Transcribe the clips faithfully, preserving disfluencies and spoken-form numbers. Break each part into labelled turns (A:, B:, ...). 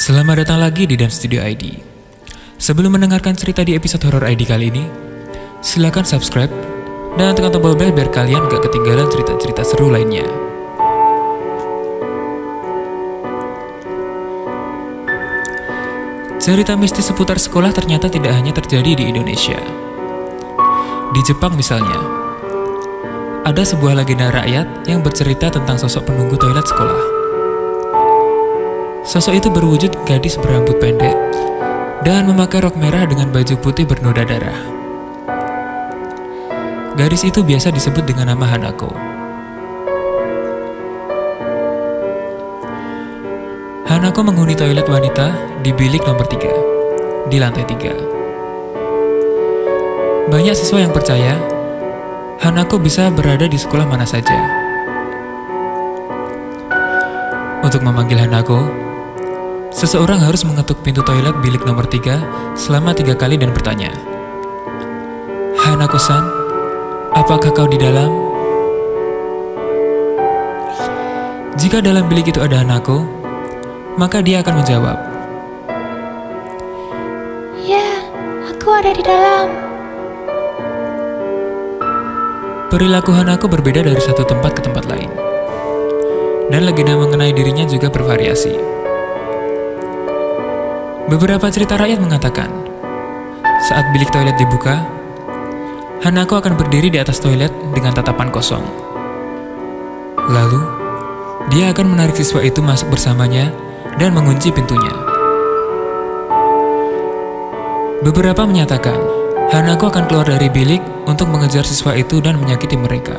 A: Selamat datang lagi di Dance Studio I D. Sebelum mendengarkan cerita di episode horror I D kali ini, silakan subscribe dan tekan tombol bel biar kalian gak ketinggalan cerita-cerita seru lainnya. Cerita mistis seputar sekolah ternyata tidak hanya terjadi di Indonesia. Di Jepang misalnya, ada sebuah legenda rakyat yang bercerita tentang sosok penunggu toilet sekolah. Sosok itu berwujud gadis berambut pendek dan memakai rok merah dengan baju putih bernoda darah. Gadis itu biasa disebut dengan nama Hanako. Hanako menghuni toilet wanita di bilik nomor tiga, di lantai tiga. Banyak siswa yang percaya Hanako bisa berada di sekolah mana saja. Untuk memanggil Hanako, seseorang harus mengetuk pintu toilet bilik nomor tiga selama tiga kali dan bertanya, "Hanako-san, apakah kau di dalam?" Jika dalam bilik itu ada Hanako, maka dia akan menjawab,
B: "Ya, aku ada di dalam."
A: Perilaku Hanako berbeda dari satu tempat ke tempat lain, dan legenda mengenai dirinya juga bervariasi. Beberapa cerita rakyat mengatakan, saat bilik toilet dibuka, Hanako akan berdiri di atas toilet dengan tatapan kosong. Lalu, dia akan menarik siswa itu masuk bersamanya dan mengunci pintunya. Beberapa menyatakan, Hanako akan keluar dari bilik untuk mengejar siswa itu dan menyakiti mereka.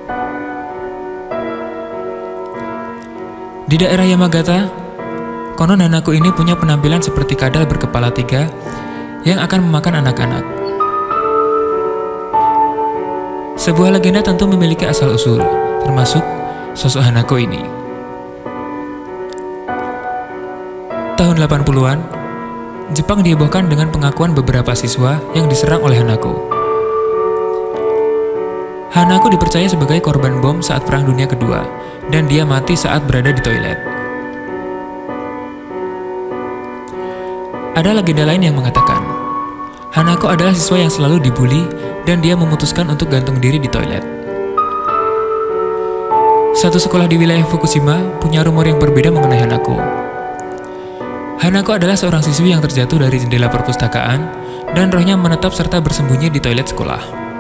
A: Di daerah Yamagata, konon Hanako ini punya penampilan seperti kadal berkepala tiga yang akan memakan anak-anak. Sebuah legenda tentu memiliki asal-usul, termasuk sosok Hanako ini. Tahun delapan puluhan, Jepang dihebohkan dengan pengakuan beberapa siswa yang diserang oleh Hanako. Hanako dipercaya sebagai korban bom saat Perang Dunia Kedua, dan dia mati saat berada di toilet. Ada legenda lain yang mengatakan, Hanako adalah siswa yang selalu dibully dan dia memutuskan untuk gantung diri di toilet. Satu sekolah di wilayah Fukushima punya rumor yang berbeda mengenai Hanako. Hanako adalah seorang siswi yang terjatuh dari jendela perpustakaan dan rohnya menetap serta bersembunyi di toilet sekolah.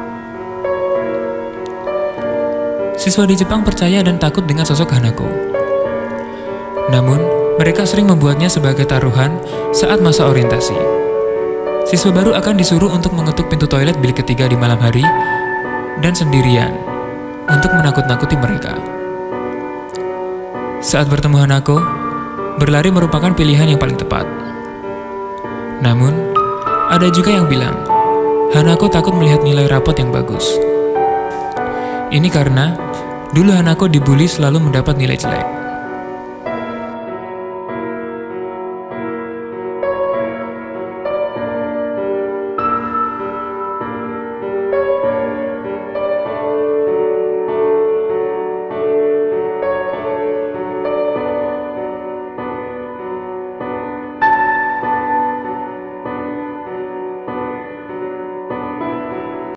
A: Siswa di Jepang percaya dan takut dengan sosok Hanako. Namun, mereka sering membuatnya sebagai taruhan saat masa orientasi. Siswa baru akan disuruh untuk mengetuk pintu toilet bilik ketiga di malam hari dan sendirian untuk menakut-nakuti mereka. Saat bertemu Hanako, berlari merupakan pilihan yang paling tepat. Namun, ada juga yang bilang, Hanako takut melihat nilai rapot yang bagus. Ini karena dulu Hanako dibully selalu mendapat nilai jelek.